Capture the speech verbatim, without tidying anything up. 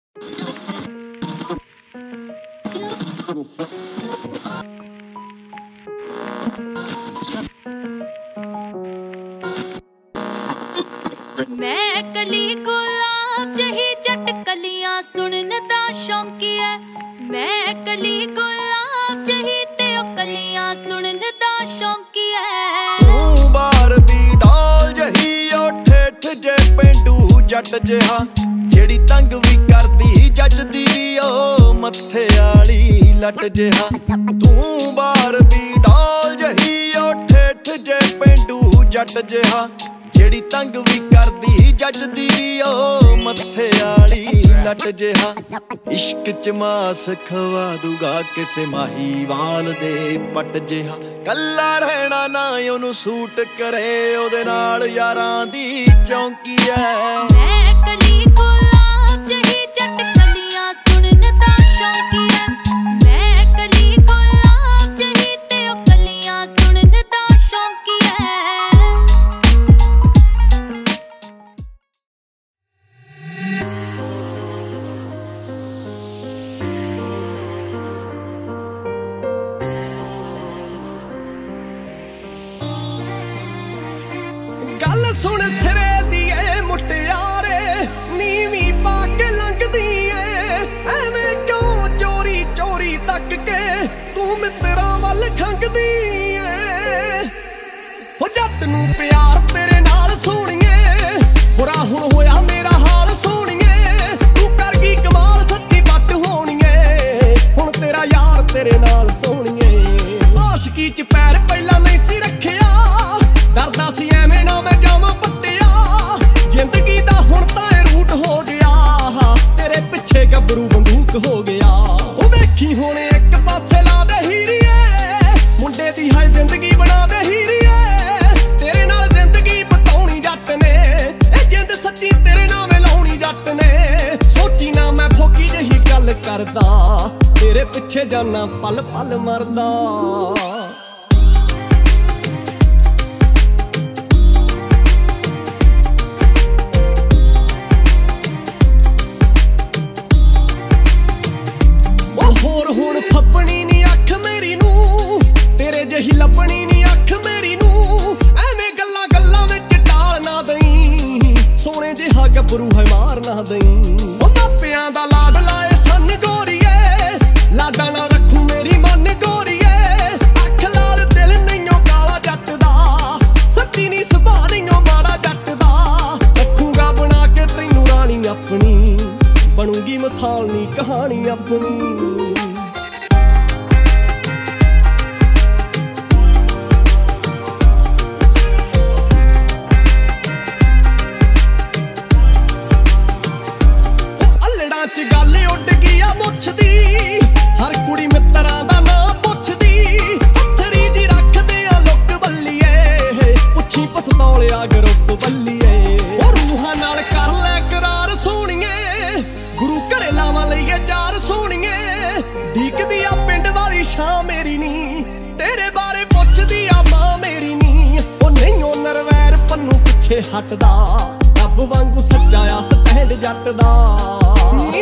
मैं कली गुलाब जही चटकलियां सुनन दा शौकी है। मैं कली गुलाब जही ते कलियां सुनन दा शौकी है। तू बार भी डाल जही ओ ठेठ जे पेंडू जट जिहा, जेड़ी तंग भी करदी जचदी भी ओ मत्थे आली लट जिहा। तू बार भी डाल जही ओ ठेठ जे पेंडू जट जिहा, जेड़ी तंग भी करदी जचदी भी ओ मत्थे आली लट जिहा। इश्क च मास खवा दूगा किसे माहीवाल दे पट जिहा, कल्ला रहना ना ओनू सूट करे ओदे नाल यारां दी चौंकी है। मैं कली गुलाब जही चटकलियां सुनन दा शौकी है। मैं कली गुलाब जही ते कलियां सुनन दा शौकी है। गल सुन सिरे दी ए मुटियारे, नीवी पा के लंघदी ए, एवें क्यों चोरी चोरी तक के तू मित्तरां वल खंघदी ए। हो जट नूं प्यार तेरे नाल सोहणीए, बुरा हुण होया मेरा हाल सोहणीए। तू कर गई कमाल सच्ची बट होणीए, हुण तेरा यार तेरे नाल सोहणीए। आशिकी च पैर पहला नहीं सी रखिया, डरदा सी एवें ना मैं जावां पट्टिया। जिंदगी दा हुण तां रूट हो गया, तेरे पिछे गबरू बंदूक हो गया। ओ वेखी हुण एक पासे ला दे हीरीए, मुंडे दी हाय जिंदगी बना दे हीरीए। तेरे नाल जिंदगी बताउणी जट ने, ए जिंद सच्ची तेरे नाम लाउणी जट ने। सोची ना मैं फोकी जही गल करदा, तेरे पिछे जाना पल पल मरदा। होर हुण फब्बनी नी अख मेरी नू, तेरे जही लब्बनी नी अख मेरी नू। एवें गल्लां गल्लां विच टाल ना दई, सोने जिहा गबरू है मार ना दई। ओ मापियां दा लाड लाए सन गोरीए, लाडा ना रखू मेरी मन गोरीए। अख लाल दिल नईओ काला जट दा, सच्ची नी सुभा नईओ माड़ा जट दा। रखूंगा बना के तैनू रानी अपनी, बनूंगी मिसाल नी कहानी अपनी। अल्लड़ां च गल उड गई आ मुछ दी, हर कुड़ी मित्तरां दा नां पुछदी। हत्थरी जी रखदे आ लुक बल्लीए, पुछी पसतौलिया ग्रुप बल्लीए। ओ रूहां नाल कर लै करार सोहणीए, गुरु घरे लावां लईए चार सोहणीए। ढीकदी आ पिंड वाली शां मेरी नी, तेरे बारे पुछदी आ मां मेरी नी। ओ नईओ नरवैर पन्नू पिछे हटदा, रब वांगू सजाया स्टैंड जट दा।